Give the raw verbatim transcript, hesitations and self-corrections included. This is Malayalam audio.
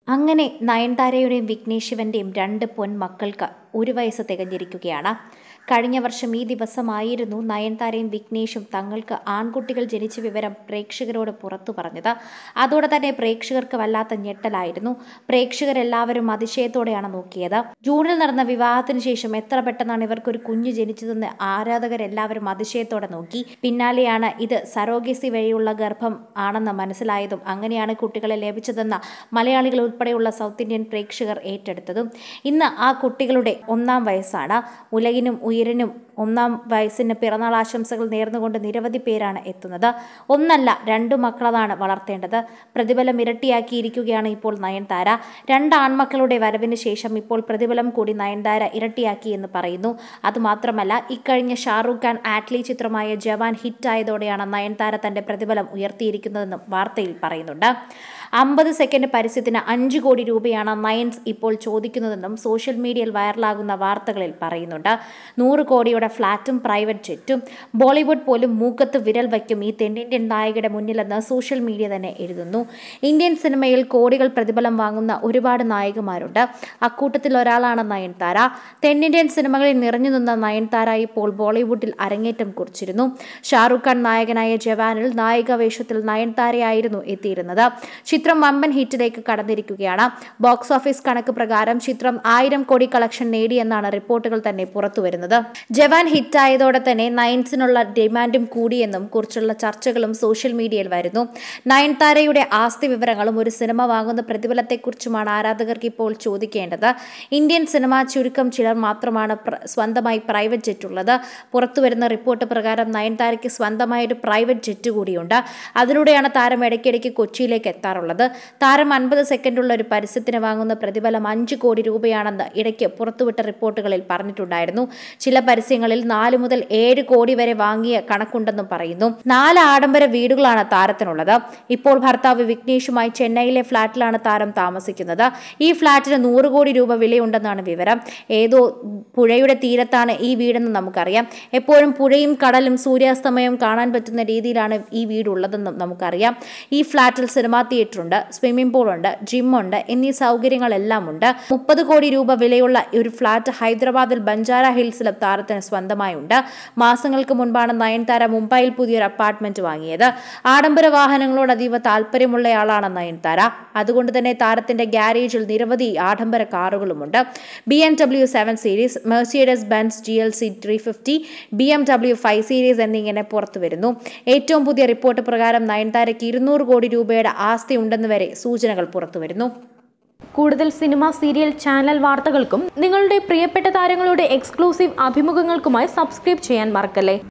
അങ്ങനെ നയൻതാരയുടെയും വിഘ്നേഷ് ശിവന്റെയും രണ്ട് പൊന്മക്കൾക്ക് ഒരു വയസ്സ് തികഞ്ഞിരിക്കുകയാണ്. കഴിഞ്ഞ വർഷം ഈ ദിവസമായിരുന്നു നയൻതാരയും വിഘ്നേഷും തങ്ങൾക്ക് ആൺകുട്ടികൾ ജനിച്ച വിവരം പ്രേക്ഷകരോട് പുറത്തു പറഞ്ഞത്. അതോടെ തന്നെ പ്രേക്ഷകർക്ക് വല്ലാത്ത ഞെട്ടലായിരുന്നു. പ്രേക്ഷകരെല്ലാവരും അതിശയത്തോടെയാണ് നോക്കിയത്. ജൂണിൽ നടന്ന വിവാഹത്തിന് ശേഷം എത്ര പെട്ടെന്നാണ് ഇവർക്കൊരു കുഞ്ഞ് ജനിച്ചതെന്ന് ആരാധകരെല്ലാവരും അതിശയത്തോടെ നോക്കി. പിന്നാലെയാണ് ഇത് സറോഗസി വഴിയുള്ള ഗർഭം ആണെന്ന് മനസ്സിലായതും അങ്ങനെയാണ് കുട്ടികളെ ലഭിച്ചതെന്ന മലയാളികൾ ഉൾപ്പെടെയുള്ള സൗത്ത് ഇന്ത്യൻ പ്രേക്ഷകർ ഏറ്റെടുത്തതും. ഇന്ന് ആ കുട്ടികളുടെ ഒന്നാം വയസ്സാണ്. ഉലകിനും ഉയരിനും ഒന്നാം വയസ്സിന് പിറന്നാൾ ആശംസകൾ നേർന്നുകൊണ്ട് നിരവധി പേരാണ് എത്തുന്നത്. ഒന്നല്ല രണ്ടു മക്കളതാണ് വളർത്തേണ്ടത്. പ്രതിഫലം ഇരട്ടിയാക്കിയിരിക്കുകയാണ് ഇപ്പോൾ നയൻതാര. രണ്ട് ആൺമക്കളുടെ വരവിന് ശേഷം ഇപ്പോൾ പ്രതിഫലം കൂടി നയൻതാര ഇരട്ടിയാക്കി എന്ന് പറയുന്നു. അതുമാത്രമല്ല, ഇക്കഴിഞ്ഞ ഷാറൂഖ് ഖാൻ ആറ്റ്ലി ചിത്രമായ ജവാൻ ഹിറ്റായതോടെയാണ് നയൻതാര തന്റെ പ്രതിഫലം ഉയർത്തിയിരിക്കുന്നതെന്നും വാർത്തയിൽ പറയുന്നുണ്ട്. അമ്പത് സെക്കൻഡ് പരസ്യത്തിന് അഞ്ച് കോടി രൂപയാണ് നയൻസ് ഇപ്പോൾ ചോദിക്കുന്നതെന്നും സോഷ്യൽ മീഡിയയിൽ വൈറലാകുന്ന വാർത്തകളിൽ പറയുന്നുണ്ട്. നൂറ് കോടിയുടെ ഫ്ളാറ്റും പ്രൈവറ്റ് ജെറ്റും. ബോളിവുഡ് പോലും മൂക്കത്ത് വിരൽ വയ്ക്കും ഈ തെന്നിന്ത്യൻ നായികയുടെ മുന്നിലെന്ന് സോഷ്യൽ മീഡിയ തന്നെ എഴുതുന്നു. ഇന്ത്യൻ സിനിമയിൽ കോടികൾ പ്രതിഫലം വാങ്ങുന്ന ഒരുപാട് നായികമാരുണ്ട്. അക്കൂട്ടത്തിൽ ഒരാളാണ് നയൻതാര. തെന്നിന്ത്യൻ സിനിമകളിൽ നിറഞ്ഞു നിന്ന നയൻതാര ഇപ്പോൾ ബോളിവുഡിൽ അരങ്ങേറ്റം കുറിച്ചിരുന്നു. ഷാറൂഖ് ഖാൻ നായകനായ ജവാനിൽ നായിക വേഷത്തിൽ നയൻതാരയായിരുന്നു എത്തിയിരുന്നത്. ചിത്രം വമ്പൻ ഹിറ്റിലേക്ക് കടന്നിരിക്കുകയാണ്. ബോക്സ് ഓഫീസ് കണക്ക് പ്രകാരം ചിത്രം ആയിരം കോടി കളക്ഷൻ നേടിയെന്നാണ് റിപ്പോർട്ടുകൾ തന്നെ പുറത്തുവരുന്നത്. ജവാൻ ഹിറ്റായതോടെ തന്നെ നയൻസിനുള്ള ഡിമാൻഡും കൂടിയെന്നും കുറിച്ചുള്ള ചർച്ചകളും സോഷ്യൽ മീഡിയയിൽ വരുന്നു. നയൻതാരയുടെ ആസ്തി വിവരങ്ങളും ഒരു സിനിമ വാങ്ങുന്ന പ്രതിഫലത്തെക്കുറിച്ചുമാണ് ആരാധകർക്ക് ഇപ്പോൾ ചോദിക്കേണ്ടത്. ഇന്ത്യൻ സിനിമ ചുരുക്കം ചിലർ മാത്രമാണ് സ്വന്തമായി പ്രൈവറ്റ് ജെറ്റ് ഉള്ളത്. പുറത്തുവരുന്ന റിപ്പോർട്ട് പ്രകാരം നയൻതാരയ്ക്ക് സ്വന്തമായ ഒരു പ്രൈവറ്റ് ജെറ്റ് കൂടിയുണ്ട്. അതിലൂടെയാണ് താരം ഇടയ്ക്കിടയ്ക്ക് കൊച്ചിയിലേക്ക് എത്താറുള്ളത്. താരം അൻപത് സെക്കൻഡുള്ള ഒരു പരസ്യത്തിന് വാങ്ങുന്ന പ്രതിഫലം അഞ്ച് കോടി രൂപയാണെന്ന് ഇടയ്ക്ക് പുറത്തുവിട്ട റിപ്പോർട്ടുകളിൽ പറഞ്ഞിട്ടുണ്ടായിരുന്നു. ചില പരസ്യങ്ങളിൽ നാല് മുതൽ ഏഴ് കോടി വരെ വാങ്ങിയ കണക്കുണ്ടെന്നും പറയുന്നു. നാല് ആഡംബര വീടുകളാണ് താരത്തിനുള്ളത്. ഇപ്പോൾ ഭർത്താവ് വിഘ്നേഷുമായി ചെന്നൈയിലെ ഫ്ളാറ്റിലാണ് താരം താമസിക്കുന്നത്. ഈ ഫ്ളാറ്റിന് നൂറ് കോടി രൂപ വിലയുണ്ടെന്നാണ് വിവരം. ഏതോ പുഴയുടെ തീരത്താണ് ഈ വീടെന്ന് നമുക്കറിയാം. എപ്പോഴും പുഴയും കടലും സൂര്യാസ്തമയവും കാണാൻ പറ്റുന്ന രീതിയിലാണ് ഈ വീടുള്ളതെന്നും നമുക്കറിയാം. ഈ ഫ്ളാറ്റിൽ സിനിമാ തിയേറ്റർ ഉണ്ട്, സ്വിമ്മിംഗ് പൂൾ ഉണ്ട്, ജിം ഉണ്ട് എന്നീ സൗകര്യങ്ങളെല്ലാം ഉണ്ട്. മുപ്പത് കോടി രൂപ വിലയുള്ള ഒരു ഫ്ളാറ്റ് ഹൈദരാബാദിൽ ബഞ്ചാര ഹിൽസിലും താരത്തിന് സ്വന്തമായുണ്ട്. മാസങ്ങൾക്ക് മുൻപാണ് നയൻതാര മുംബൈയിൽ പുതിയൊരു അപ്പാർട്ട്മെന്റ് വാങ്ങിയത്. ആഡംബര വാഹനങ്ങളോട് അതീവ താല്പര്യമുള്ളയാളാണ് നയൻതാര. അതുകൊണ്ട് തന്നെ താരത്തിന്റെ ഗ്യാരേജിൽ നിരവധി ആഡംബര കാറുകളുമുണ്ട്. B M W seven series, Mercedes Benz G L C three fifty, B M W five series എന്നിങ്ങനെ പുറത്തു വരുന്നു. ഏറ്റവും പുതിയ റിപ്പോർട്ട് പ്രകാരം നയൻതാരയ്ക്ക് ഇരുന്നൂറ് കോടി രൂപയുടെ ആസ്തി ഉണ്ടെന്ന് വരെ സൂചനകൾ പുറത്തുവരുന്നു. കൂടുതൽ സിനിമ, സീരിയൽ, ചാനൽ വാർത്തകൾക്കും നിങ്ങളുടെ പ്രിയപ്പെട്ട താരങ്ങളുടെ എക്സ്ക്ലൂസീവ് അഭിമുഖങ്ങൾക്കുമായി സബ്സ്ക്രൈബ് ചെയ്യാൻ മറക്കല്ലേ.